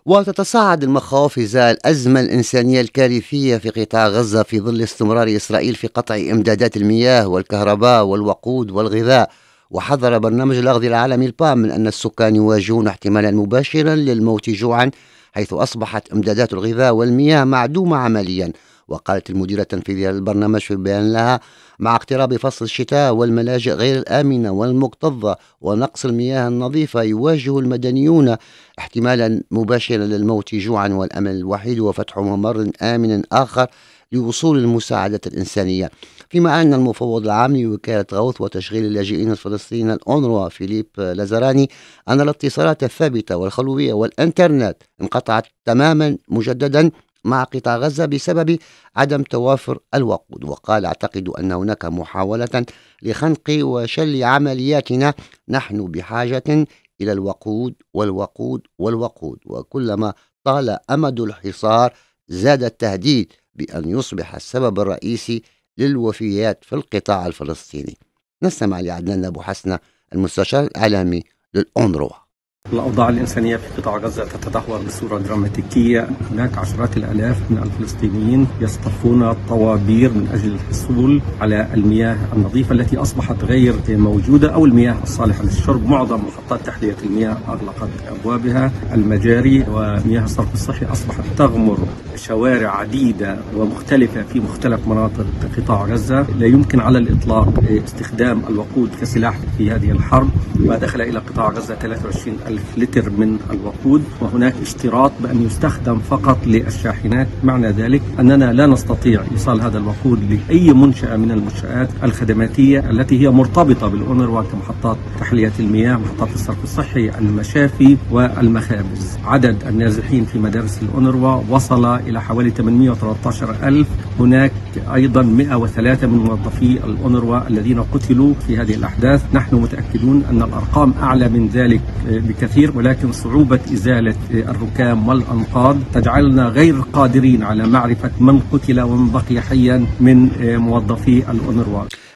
وتتصاعد المخاوف إزاء الأزمة الإنسانية الكارثية في قطاع غزة في ظل استمرار إسرائيل في قطع إمدادات المياه والكهرباء والوقود والغذاء. وحذر برنامج الأغذية العالمي البام من أن السكان يواجهون احتمالا مباشرا للموت جوعا، حيث أصبحت إمدادات الغذاء والمياه معدومة عمليا. وقالت المديرة التنفيذية للبرنامج في بيان لها: مع اقتراب فصل الشتاء والملاجئ غير الآمنة والمكتظة ونقص المياه النظيفة، يواجه المدنيون احتمالا مباشرا للموت جوعا، والأمل الوحيد هو فتح ممر آمن آخر لوصول المساعدة الإنسانية. فيما أن المفوض العام لوكالة غوث وتشغيل اللاجئين الفلسطينيين الأونروا فيليب لازاراني أن الاتصالات الثابتة والخلوية والإنترنت انقطعت تماما مجددا مع قطاع غزة بسبب عدم توافر الوقود. وقال: أعتقد أن هناك محاولة لخنق وشل عملياتنا. نحن بحاجة إلى الوقود والوقود والوقود، وكلما طال أمد الحصار زاد التهديد بأن يصبح السبب الرئيسي للوفيات في القطاع الفلسطيني. نستمع لعدنان أبو حسنة، المستشار الإعلامي للأونروا. الأوضاع الإنسانية في قطاع غزة تتدهور بصورة دراماتيكية. هناك عشرات الآلاف من الفلسطينيين يصطفون الطوابير من أجل الحصول على المياه النظيفة التي أصبحت غير موجودة، أو المياه الصالحة للشرب. معظم محطات تحلية المياه أغلقت أبوابها. المجاري ومياه الصرف الصحي أصبحت تغمر شوارع عديدة ومختلفة في مختلف مناطق قطاع غزة. لا يمكن على الإطلاق استخدام الوقود كسلاح في هذه الحرب. ما دخل إلى قطاع غزة 23,000 لتر من الوقود، وهناك اشتراط بأن يستخدم فقط للشاحنات. معنى ذلك أننا لا نستطيع إيصال هذا الوقود لأي منشأة من المنشآت الخدماتية التي هي مرتبطة بالأونروا كمحطات تحلية المياه، محطات الصرف الصحي، المشافي والمخابز. عدد النازحين في مدارس الأونروا وصل إلى حوالي 813,000. هناك أيضا 103 من موظفي الأونروا الذين قتلوا في هذه الأحداث. نحن متأكدون أن الأرقام أعلى من ذلك بكثير، ولكن صعوبة إزالة الركام والأنقاض تجعلنا غير قادرين على معرفة من قتل ومن بقي حيا من موظفي الأونروا.